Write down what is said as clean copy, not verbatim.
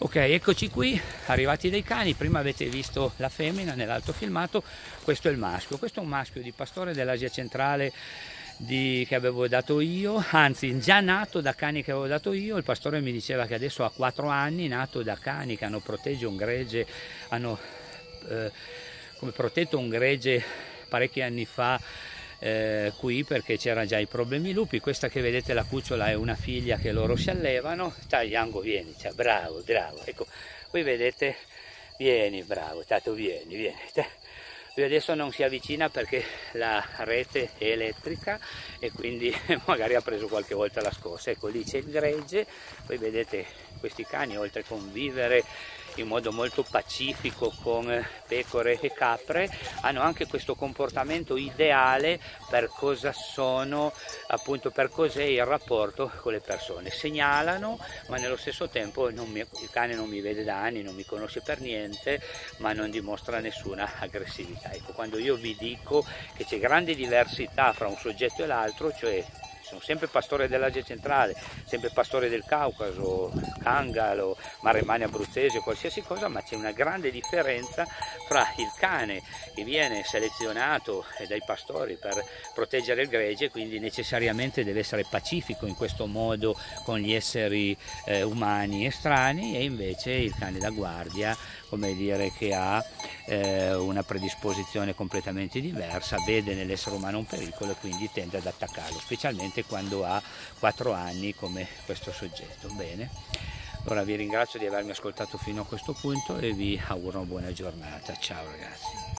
Ok, eccoci qui, arrivati dai cani. Prima avete visto la femmina nell'altro filmato, questo è il maschio. Questo è un maschio di pastore dell'Asia centrale che avevo dato io, anzi già nato da cani che avevo dato io. Il pastore mi diceva che adesso ha 4 anni, nato da cani che hanno protetto un gregge, hanno come protetto un gregge parecchi anni fa qui, perché c'erano già i problemi lupi. Questa che vedete, la cucciola, è una figlia che loro si allevano. Tagliango, vieni, cioè, bravo, bravo, ecco, qui vedete, vieni, bravo, Tato, vieni. Lui adesso non si avvicina perché la rete è elettrica e quindi magari ha preso qualche volta la scossa. Ecco, lì c'è il gregge. Poi vedete, questi cani, oltre a convivere in modo molto pacifico con pecore e capre, hanno anche questo comportamento ideale per cosa sono, appunto, per cos'è il rapporto con le persone. Segnalano, ma nello stesso tempo il cane non mi vede da anni, non mi conosce per niente, ma non dimostra nessuna aggressività. Ecco, quando io vi dico che c'è grande diversità fra un soggetto e l'altro, cioè sono sempre pastore dell'Asia centrale, sempre pastore del Caucaso, Cangalo, Maremmane abruzzese, qualsiasi cosa, ma c'è una grande differenza fra il cane che viene selezionato dai pastori per proteggere il gregge, quindi necessariamente deve essere pacifico in questo modo con gli esseri umani estranei, e invece il cane da guardia, come dire, che ha una predisposizione completamente diversa, vede nell'essere umano un pericolo e quindi tende ad attaccarlo, specialmente quando ha 4 anni come questo soggetto. Bene, allora vi ringrazio di avermi ascoltato fino a questo punto e vi auguro una buona giornata. Ciao ragazzi.